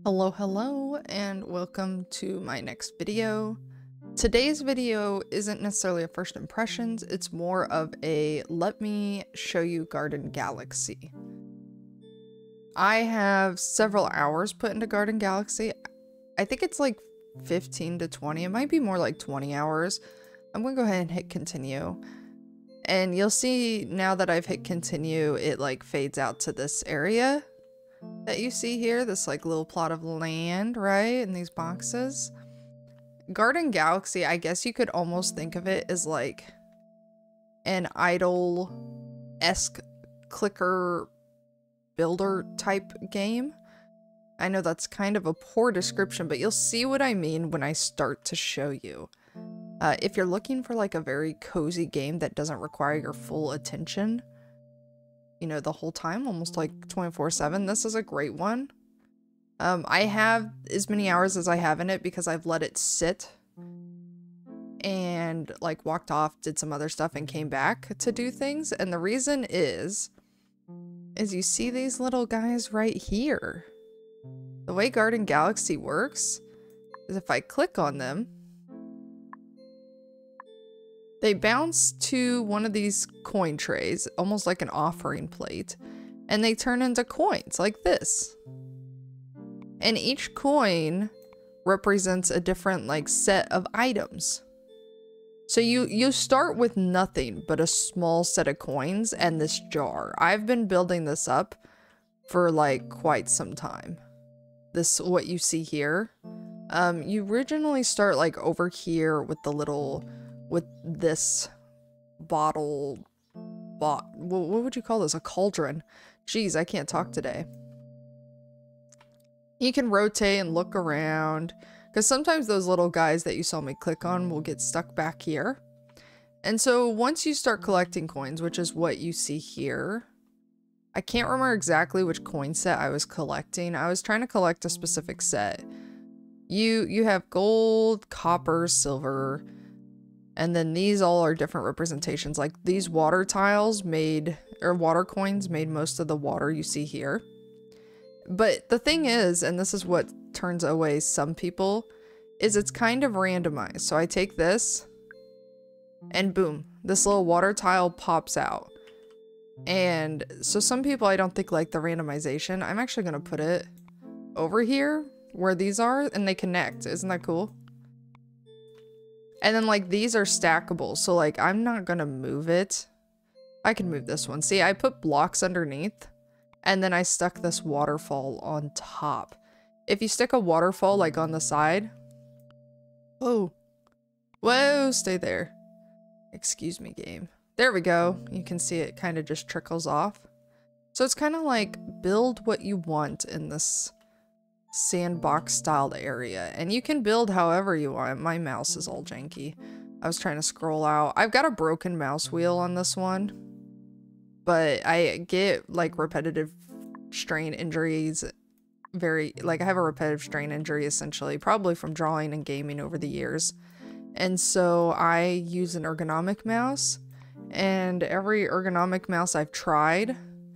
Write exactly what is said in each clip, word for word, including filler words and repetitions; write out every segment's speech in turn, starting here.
Hello, hello, and welcome to my next video. Today's video isn't necessarily a first impressions, it's more of a let me show you Garden Galaxy. I have several hours put into Garden Galaxy. I think it's like fifteen to twenty, it might be more like twenty hours. I'm gonna go ahead and hit continue. And you'll see now that I've hit continue, it like fades out to this area that you see here, this like little plot of land, right, in these boxes. Garden Galaxy, I guess you could almost think of it as like an idle-esque clicker builder type game. I know that's kind of a poor description, but you'll see what I mean when I start to show you. Uh, if you're looking for like a very cozy game that doesn't require your full attention, you know, the whole time, almost like twenty-four seven, this is a great one. Um, I have as many hours as I have in it because I've let it sit and like walked off, did some other stuff and came back to do things. And the reason is, is you see these little guys right here. The way Garden Galaxy works is if I click on them, they bounce to one of these coin trays, almost like an offering plate, and they turn into coins like this. And each coin represents a different like set of items. So you, you start with nothing but a small set of coins and this jar. I've been building this up for like quite some time. This, what you see here. Um, you originally start like over here with the little... with this bottle, bot, what would you call this? A cauldron. Jeez, I can't talk today. You can rotate and look around, because sometimes those little guys that you saw me click on will get stuck back here. And so once you start collecting coins, which is what you see here, I can't remember exactly which coin set I was collecting. I was trying to collect a specific set. You, you have gold, copper, silver, and then these all are different representations. Like these water tiles made, or water coins made most of the water you see here. But the thing is, and this is what turns away some people, is it's kind of randomized. So I take this and boom, this little water tile pops out. And so some people I don't think like the randomization. I'm actually gonna put it over here where these are and they connect. Isn't that cool? And then like these are stackable, so like I'm not gonna move it. I can move this one. See, I put blocks underneath and then I stuck this waterfall on top. If you stick a waterfall like on the side, whoa, whoa, stay there. Excuse me, game. There we go. You can see it kind of just trickles off. So it's kind of like build what you want in this sandbox styled area, and you can build however you want. My mouse is all janky. I was trying to scroll out. I've got a broken mouse wheel on this one, but I get like repetitive strain injuries very like I have a repetitive strain injury essentially, probably from drawing and gaming over the years. And so I use an ergonomic mouse, and every ergonomic mouse I've tried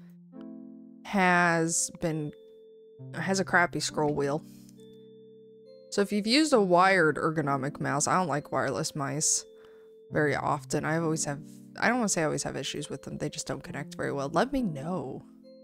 has been has a crappy scroll wheel. So if you've used a wired ergonomic mouse, I don't like wireless mice very often. I always have, I don't want to say I always have issues with them. They just don't connect very well. Let me know.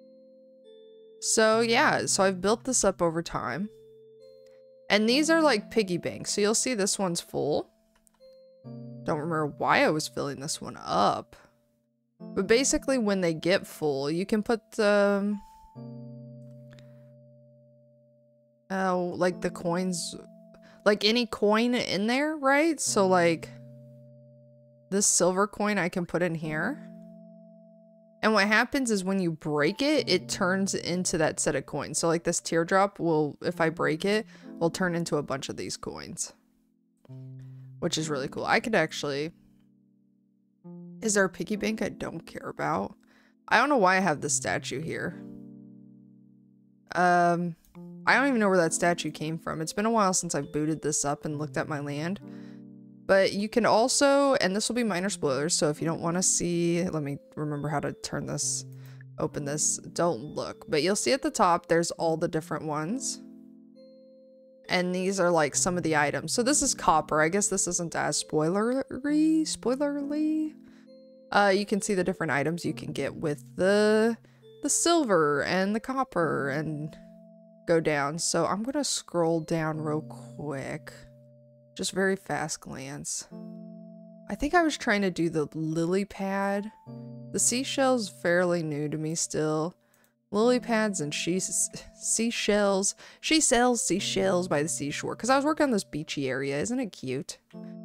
So yeah, so I've built this up over time. And these are like piggy banks. So you'll see this one's full. Don't remember why I was filling this one up. But basically when they get full, you can put the... Oh, like the coins, like any coin in there, right? So like this silver coin I can put in here. And what happens is when you break it, it turns into that set of coins. So like this teardrop will, if I break it, will turn into a bunch of these coins. Which is really cool. I could actually... Is there a piggy bank I don't care about? I don't know why I have this statue here. Um... I don't even know where that statue came from. It's been a while since I've booted this up and looked at my land. But you can also, and this will be minor spoilers, so if you don't want to see, let me remember how to turn this, open this, don't look. But you'll see at the top, there's all the different ones. And these are like some of the items. So this is copper. I guess this isn't as spoilery, spoilerly. Uh, you can see the different items you can get with the the silver and the copper and go down. So I'm gonna scroll down real quick. Just very fast glance. I think I was trying to do the lily pad. The seashell's fairly new to me still. Lily pads and she seashells. She sells seashells by the seashore. Because I was working on this beachy area. Isn't it cute?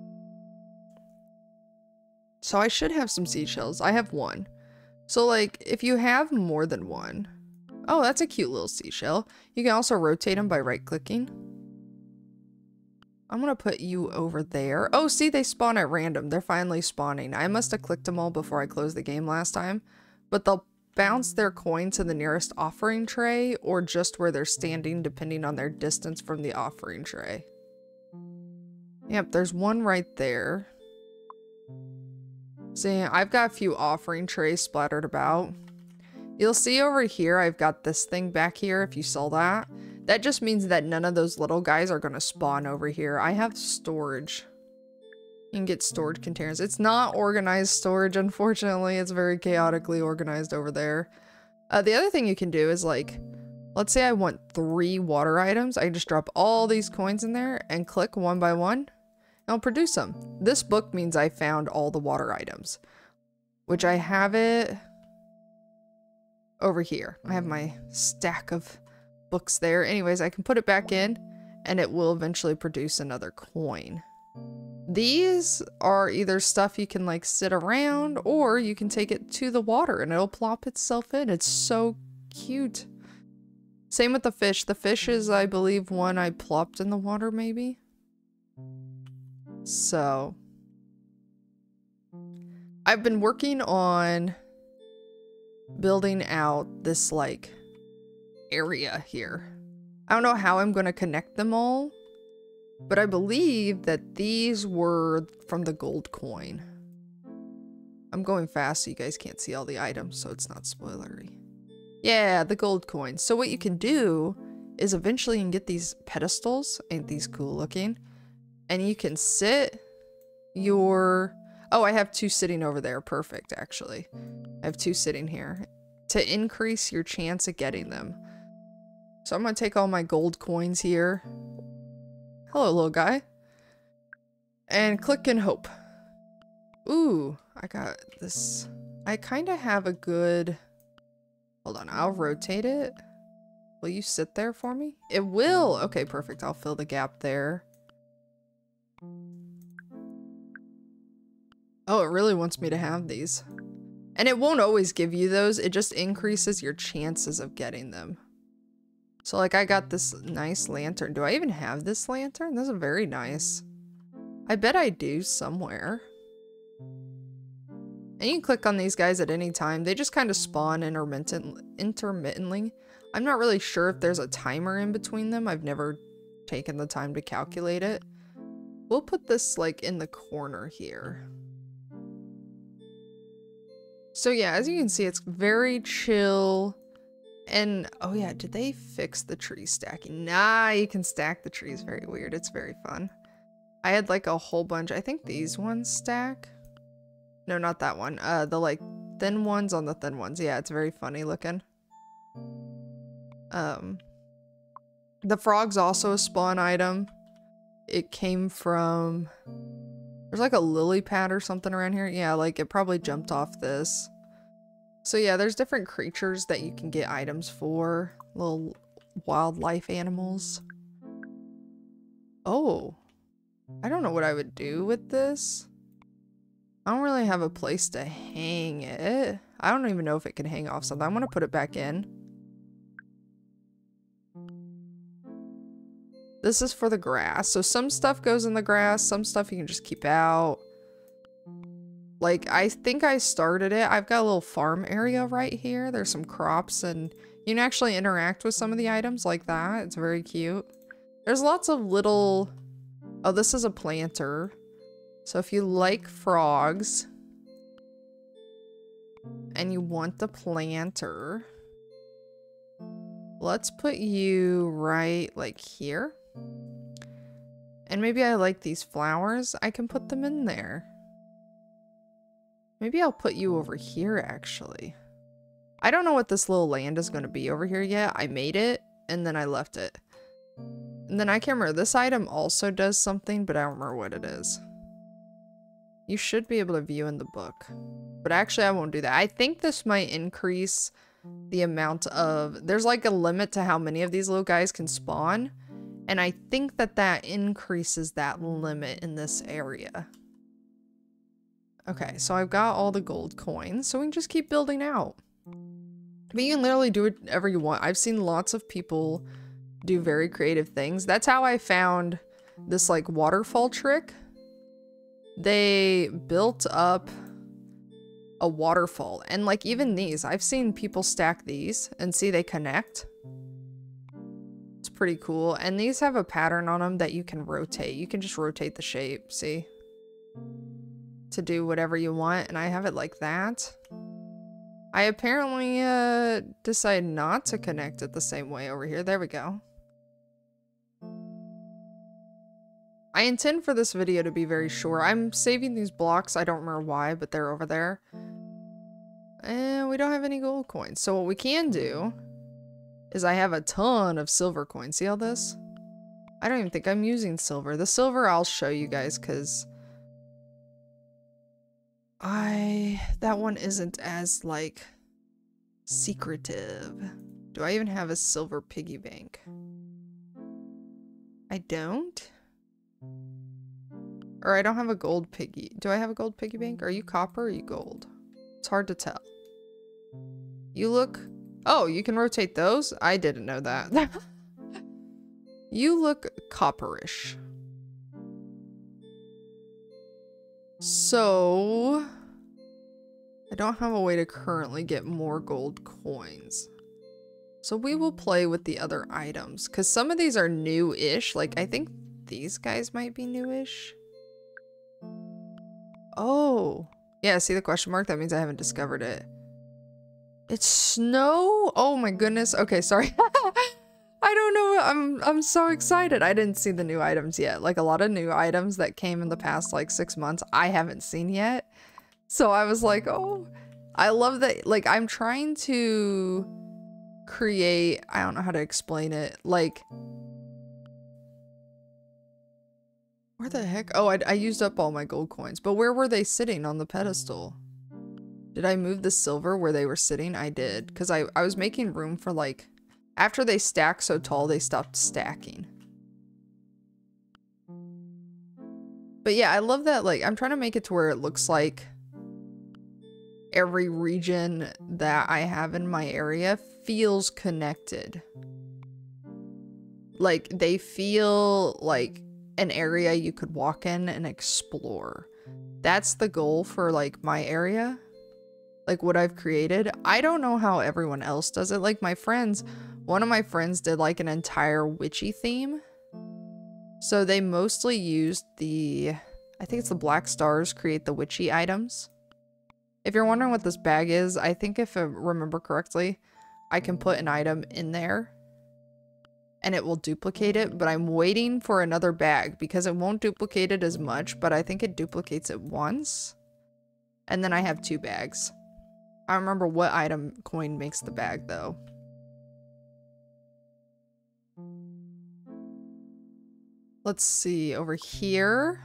So I should have some seashells. I have one. So like, if you have more than one. Oh, that's a cute little seashell. You can also rotate them by right-clicking. I'm going to put you over there. Oh, see, they spawn at random. They're finally spawning. I must have clicked them all before I closed the game last time. But they'll bounce their coin to the nearest offering tray or just where they're standing depending on their distance from the offering tray. Yep, there's one right there. See, I've got a few offering trays splattered about. You'll see over here I've got this thing back here if you saw that. That just means that none of those little guys are going to spawn over here. I have storage. You can get storage containers. It's not organized storage, unfortunately. It's very chaotically organized over there. Uh, the other thing you can do is like, let's say I want three water items. I can just drop all these coins in there and click one by one. And I'll produce them. This book means I found all the water items, which I have it over here. I have my stack of books there. Anyways, I can put it back in and it will eventually produce another coin. These are either stuff you can like sit around or you can take it to the water and it'll plop itself in. It's so cute. Same with the fish. The fish is, I believe, one I plopped in the water maybe. So I've been working on building out this like area here. I don't know how I'm going to connect them all, but I believe that these were from the gold coin. I'm going fast so you guys can't see all the items, so it's not spoilery. Yeah, the gold coin. So what you can do is eventually you can get these pedestals. Ain't these cool looking? And you can sit your... Oh, I have two sitting over there. Perfect, actually. I have two sitting here to increase your chance of getting them. So I'm going to take all my gold coins here. Hello, little guy. And click and hope. Ooh, I got this. I kind of have a good... Hold on, I'll rotate it. Will you sit there for me? It will! Okay, perfect. I'll fill the gap there. Oh, it really wants me to have these. And it won't always give you those. It just increases your chances of getting them. So like I got this nice lantern. Do I even have this lantern? This is very nice. I bet I do somewhere. And you can click on these guys at any time. They just kind of spawn intermittent intermittently. I'm not really sure if there's a timer in between them. I've never taken the time to calculate it. We'll put this like in the corner here. So yeah, as you can see, it's very chill. And, oh yeah, did they fix the tree stacking? Nah, you can stack the trees. Very weird. It's very fun. I had like a whole bunch. I think these ones stack. No, not that one. Uh, the like thin ones on the thin ones. Yeah, it's very funny looking. Um, the frog's also a spawn item. It came from... There's like a lily pad or something around here. Yeah, like it probably jumped off this. So yeah, there's different creatures that you can get items for. Little wildlife animals. Oh. I don't know what I would do with this. I don't really have a place to hang it. I don't even know if it can hang off something. I'm gonna put it back in. This is for the grass. So some stuff goes in the grass, some stuff you can just keep out. Like, I think I started it. I've got a little farm area right here. There's some crops and you can actually interact with some of the items like that. It's very cute. There's lots of little... Oh, this is a planter. So if you like frogs and you want the planter, let's put you right like here. And maybe I like these flowers. I can put them in there. Maybe I'll put you over here, actually. I don't know what this little land is going to be over here yet. I made it, and then I left it. And then I can't remember. This item also does something, but I don't remember what it is. You should be able to view in the book. But actually, I won't do that. I think this might increase the amount of... There's like a limit to how many of these little guys can spawn. And I think that that increases that limit in this area. Okay, so I've got all the gold coins, so we can just keep building out. But you can literally do whatever you want. I've seen lots of people do very creative things. That's how I found this like waterfall trick. They built up a waterfall, and like even these, I've seen people stack these and see they connect. It's pretty cool. And these have a pattern on them that you can rotate. You can just rotate the shape, see? To do whatever you want, and I have it like that. I apparently uh, decided not to connect it the same way over here. There we go. I intend for this video to be very short. I'm saving these blocks. I don't remember why, but they're over there. And we don't have any gold coins. So what we can do is I have a ton of silver coins. See all this? I don't even think I'm using silver. The silver I'll show you guys because I... that one isn't as, like, secretive. Do I even have a silver piggy bank? I don't? Or I don't have a gold piggy. Do I have a gold piggy bank? Are you copper or are you gold? It's hard to tell. You look... Oh, you can rotate those? I didn't know that. You look copperish. So... I don't have a way to currently get more gold coins. So we will play with the other items. Because some of these are new-ish. Like, I think these guys might be new-ish. Oh. Yeah, see the question mark? That means I haven't discovered it. It's snow? Oh my goodness. Okay, sorry. I don't know. I'm I'm so excited. I didn't see the new items yet. Like a lot of new items that came in the past like six months, I haven't seen yet. So I was like, oh, I love that. Like I'm trying to create, I don't know how to explain it. Like, where the heck? Oh, I, I used up all my gold coins, but where were they sitting on the pedestal? Did I move the silver where they were sitting? I did, because I, I was making room for like, after they stack so tall, they stopped stacking. But yeah, I love that, like, I'm trying to make it to where it looks like every region that I have in my area feels connected. Like, they feel like an area you could walk in and explore. That's the goal for, like, my area. Like, what I've created. I don't know how everyone else does it. Like, my friends, one of my friends did, like, an entire witchy theme. So they mostly used the, I think it's the black stars create the witchy items. If you're wondering what this bag is, I think if I remember correctly, I can put an item in there and it will duplicate it, but I'm waiting for another bag because it won't duplicate it as much, but I think it duplicates it once. And then I have two bags. I don't remember what item coin makes the bag though. Let's see over here.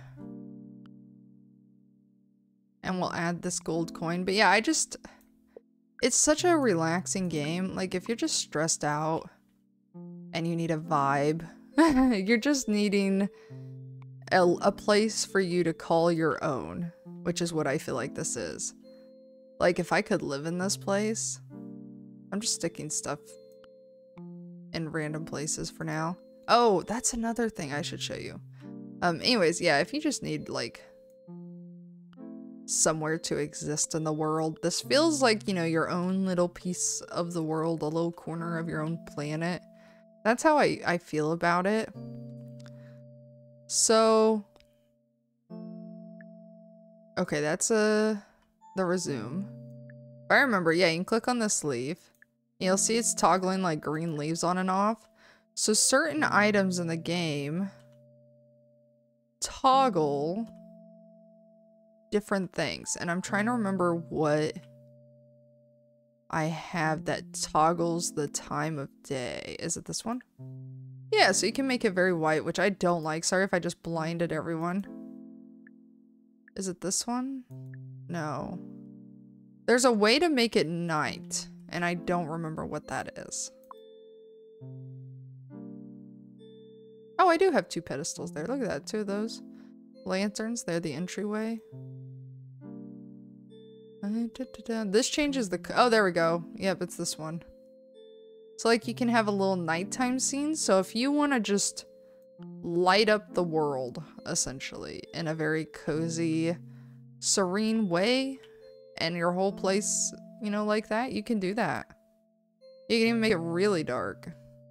And we'll add this gold coin. But yeah, I just, it's such a relaxing game. Like if you're just stressed out and you need a vibe, you're just needing a, a place for you to call your own, which is what I feel like this is. Like if I could live in this place, I'm just sticking stuff in random places for now. Oh, that's another thing I should show you. Um, anyways, yeah, if you just need like somewhere to exist in the world, this feels like, you know, your own little piece of the world, a little corner of your own planet. That's how I, I feel about it. So, okay, that's a, the resume. If I remember, yeah, you can click on the sleeve. You'll see it's toggling like green leaves on and off. So certain items in the game toggle different things. And I'm trying to remember what I have that toggles the time of day. Is it this one? Yeah, so you can make it very white, which I don't like. Sorry if I just blinded everyone. Is it this one? No. There's a way to make it night, and I don't remember what that is. Oh, I do have two pedestals there. Look at that, two of those lanterns. They're the entryway. This changes the... Oh, there we go. Yep, it's this one. So, like, you can have a little nighttime scene. So, if you want to just light up the world, essentially, in a very cozy, serene way, and your whole place, you know, like that, you can do that. You can even make it really dark.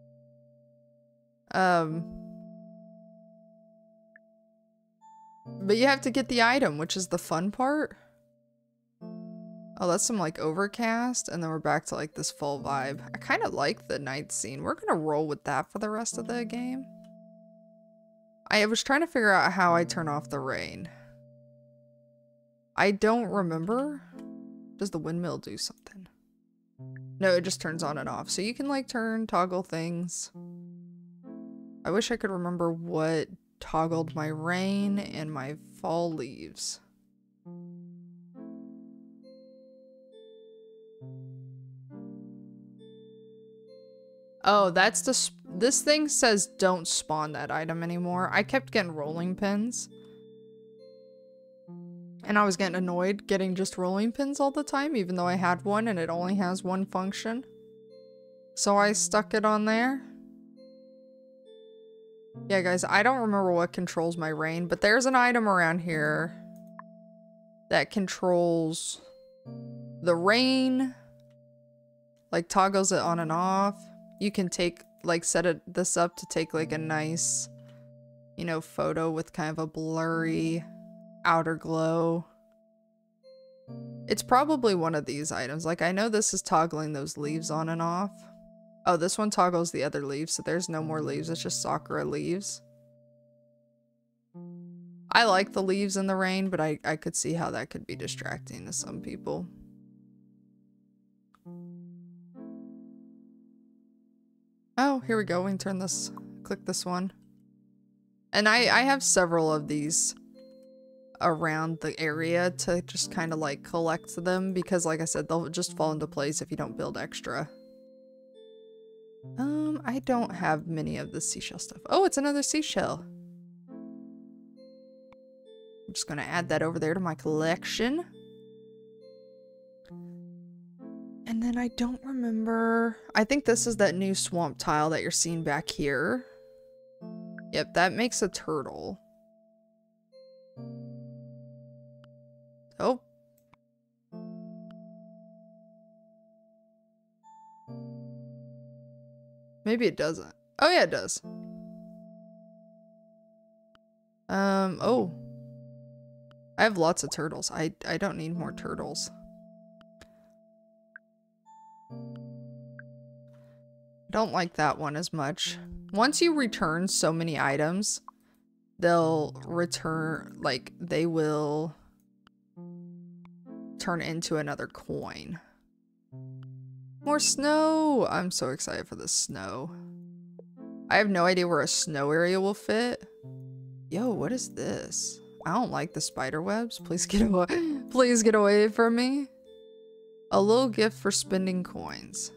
Um... But you have to get the item, which is the fun part. Oh, that's some like overcast, and then we're back to like this fall vibe. I kind of like the night scene. We're gonna roll with that for the rest of the game. I was trying to figure out how I turn off the rain. I don't remember. Does the windmill do something? No, it just turns on and off. So you can like turn, toggle things. I wish I could remember what toggled my rain and my fall leaves. Oh, that's the sp this thing says don't spawn that item anymore. I kept getting rolling pins. And I was getting annoyed getting just rolling pins all the time, even though I had one and it only has one function. So I stuck it on there. Yeah, guys, I don't remember what controls my rain, but there's an item around here that controls the rain, like toggles it on and off. You can take, like, set it this up to take, like, a nice, you know, photo with kind of a blurry outer glow. It's probably one of these items. Like, I know this is toggling those leaves on and off. Oh, this one toggles the other leaves, so there's no more leaves. It's just Sakura leaves. I like the leaves in the rain, but I, I could see how that could be distracting to some people. Oh, here we go. We can turn this, click this one. And I, I have several of these around the area to just kind of like collect them because, like I said, they'll just fall into place if you don't build extra. Um, I don't have many of the seashell stuff. Oh, it's another seashell. I'm just gonna add that over there to my collection. And then I don't remember. I think this is that new swamp tile that you're seeing back here. Yep, that makes a turtle. Oh. Maybe it doesn't. Oh yeah, it does. Um, oh. I have lots of turtles. I, I don't need more turtles. Don't like that one as much. Once you return so many items, they'll return, like, they will turn into another coin. More snow! I'm so excited for the snow. I have no idea where a snow area will fit. Yo, what is this? I don't like the spider webs. Please get away. Please get away from me. A little gift for spending coins.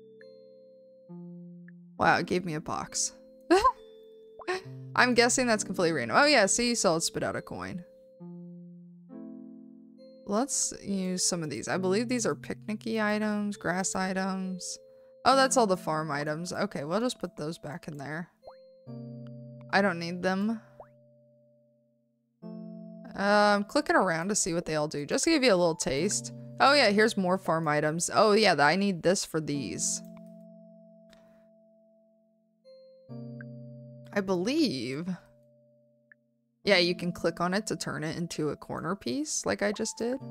Wow, it gave me a box. I'm guessing that's completely random. Oh yeah, see, so it spit out a coin. Let's use some of these. I believe these are picnicky items, grass items. Oh, that's all the farm items. Okay, we'll just put those back in there. I don't need them. Uh, I'm clicking around to see what they all do, just to give you a little taste. Oh yeah, here's more farm items. Oh yeah, I need this for these. I believe. Yeah, you can click on it to turn it into a corner piece, like I just did.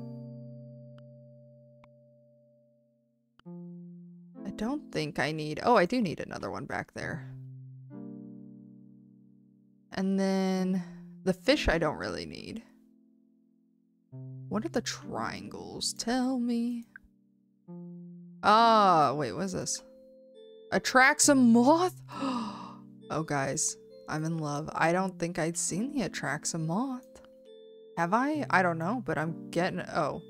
I don't think I need... Oh, I do need another one back there. And then The fish I don't really need. What are the triangles? Tell me. Ah, wait, what is this? Attracts a moth? Oh, guys, I'm in love. I don't think I'd seen the attracts a moth. Have I? I don't know, but I'm getting... Oh.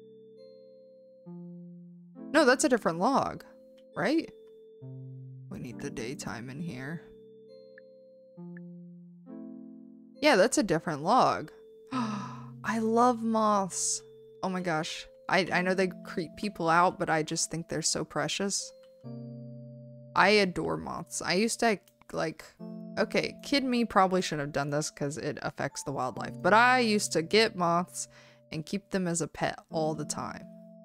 No, that's a different log, right? We need the daytime in here. Yeah, that's a different log. I love moths. Oh my gosh. I, I know they creep people out, but I just think they're so precious. I adore moths. I used to, like... Okay, kid me probably shouldn't have done this because it affects the wildlife. But I used to get moths and keep them as a pet all the time.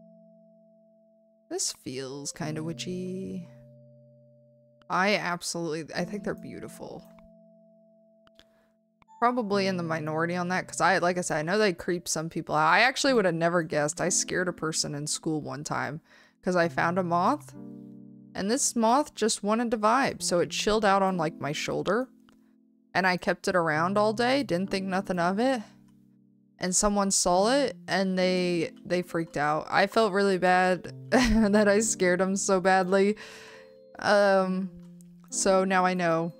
This feels kind of witchy. I absolutely... I think they're beautiful. Probably in the minority on that because I, like I said, I know they creep some people out. I actually would have never guessed. I scared a person in school one time because I found a moth. And this moth just wanted to vibe, so it chilled out on, like, my shoulder. And I kept it around all day, didn't think nothing of it. And someone saw it, and they they freaked out. I felt really bad that I scared them so badly. Um, so now I know.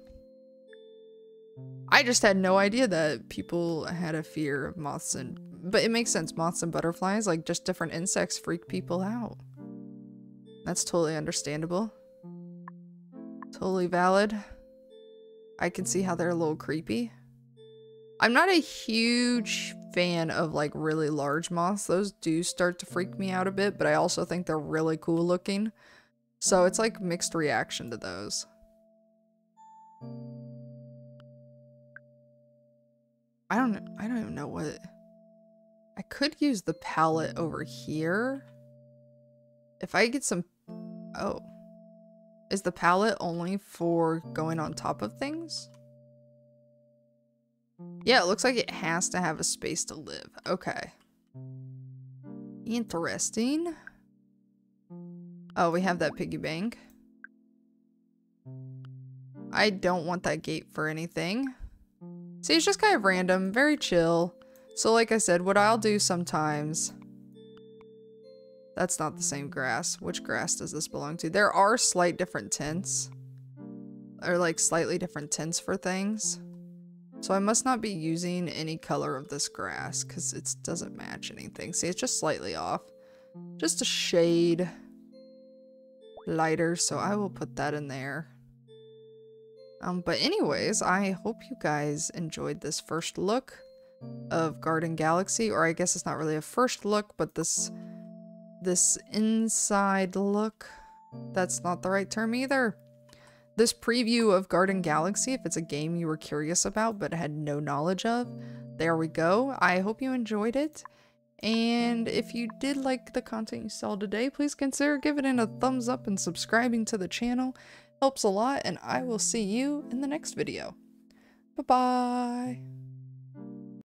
I just had no idea that people had a fear of moths and... But it makes sense, moths and butterflies, like, just different insects freak people out. That's totally understandable. Totally valid. I can see how they're a little creepy. I'm not a huge fan of like really large moths. Those do start to freak me out a bit, but I also think they're really cool looking. So it's like mixed reaction to those. I don't I don't even know what... I could use the palette over here. If I get some... Oh. Is the palette only for going on top of things? Yeah, it looks like it has to have a space to live. Okay. Interesting. Oh, we have that piggy bank. I don't want that gate for anything. See, it's just kind of random, very chill. So like I said, what I'll do sometimes... That's not the same grass. Which grass does this belong to? There are slight different tints. Or like slightly different tints for things. So I must not be using any color of this grass because it doesn't match anything. See, it's just slightly off. Just a shade lighter, so I will put that in there. Um, but anyways, I hope you guys enjoyed this first look of Garden Galaxy. Or I guess it's not really a first look, but this... This inside look, that's not the right term either. This preview of Garden Galaxy, if it's a game you were curious about but had no knowledge of, there we go. I hope you enjoyed it. And if you did like the content you saw today, please consider giving it a thumbs up and subscribing to the channel. Helps a lot, and I will see you in the next video. Bye-bye.